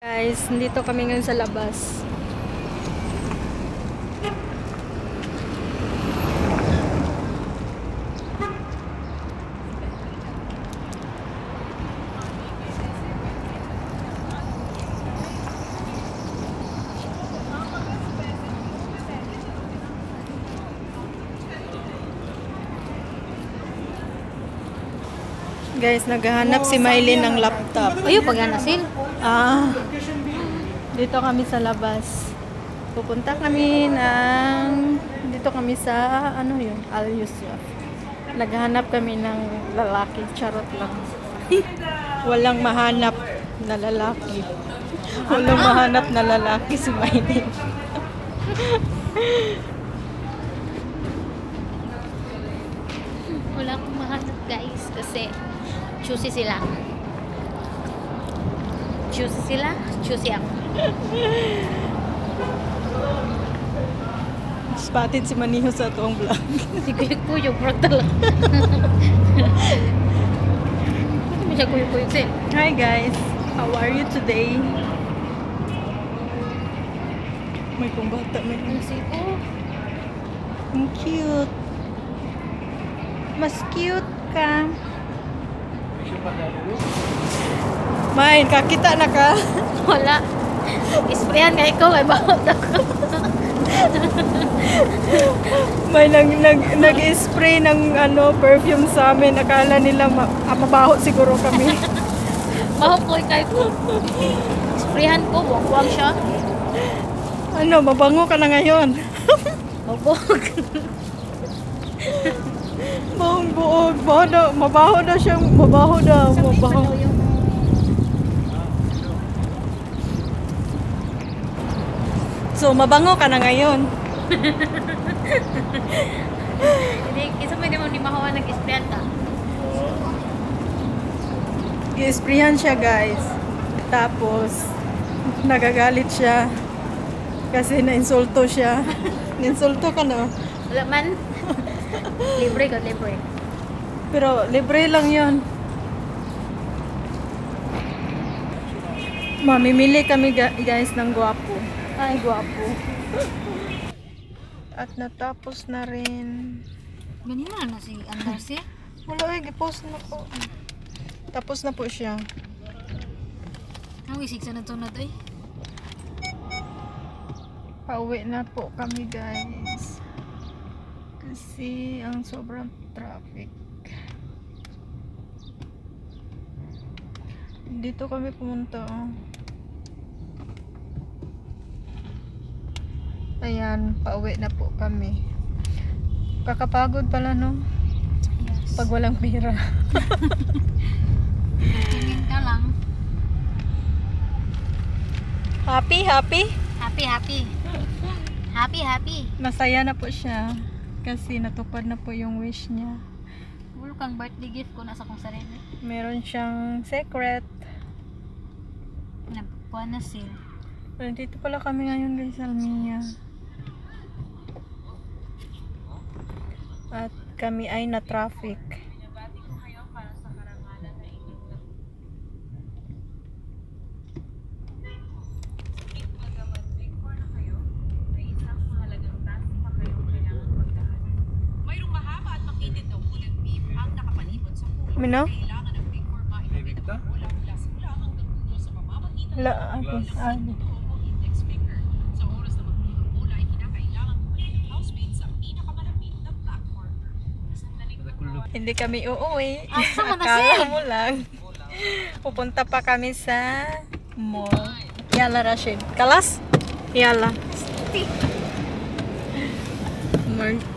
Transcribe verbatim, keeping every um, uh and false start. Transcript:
Guys, dito kami ngayon sa labas. Guys, naghahanap si Mylene ng laptop. Ayo pag-anasin. Ah, dito kami sa labas. Pupunta kami ng dito kami sa ano yun, Al Yusuf. Naghahanap kami ng lalaki, charot lang. Walang mahanap na lalaki. Walang mahanap na lalaki si Mylene. Wala akong mahanap guys kasi choosy sila. Choosy sila, choosy ako. Spotted si Maniho sa tuwang vlog. Si Kuyo-Kuyo, bro talaga. Hindi mo siya Kuyo-Kuyo kasi. Hi guys, how are you today? May pong bata, may Kasi ko, ang cute. Mas cute ka. Main, kakita na ka. wala. Isprayan nga ikaw, ay bakit ako. May nag, nag, nag-spray ng ano, perfume sa amin. Akala nila ma ah, mabaho siguro kami. Mahok ko ikay ko. Isprayan ko, buwag-buwag siya. Ano, mabango ka na ngayon. Buwag. Buong buog. Mabaho daw, mabaho daw siyang, mabaho daw. Mabaho. So, mabango ka na ngayon. Hindi, isa mo hindi mo ni mahawa nag-isprayan ka. I-sprayan siya guys. Tapos, nagagalit siya. Kasi na-insulto siya. Na-insulto ka na. Wala man. Libre ko, libre. Pero, libre lang yon. Mamimili kami ga- guys ng gwapo. Ay, gwapo. At natapos na rin. Ganyan na na si Andarcy. Wala eh, gipost na po. Tapos na po siya. Ang wisig sa nato na to eh. Pauwi na po kami guys. Kasi ang sobrang traffic. Dito kami pumunta oh. Ayan, pauwi na po kami. Kakapagod pala no? Yes. Pag walang pera. Tingin ka lang. Happy, happy? Happy, happy. Happy, happy. Masaya na po siya. Kasi natupad na po yung wish niya. Wala kang birthday gift ko nasa kong sarili. Meron siyang secret. Napuan na sale. Pero dito pala kami ngayon guys, Almia. At kami ay na traffic. Mino? La, ako, ano? Hindi kami uuwi. Asa mo na Akala siya? mo lang. Pupunta pa kami sa mall. Yala Rashid. Kalas? Yala. Mark.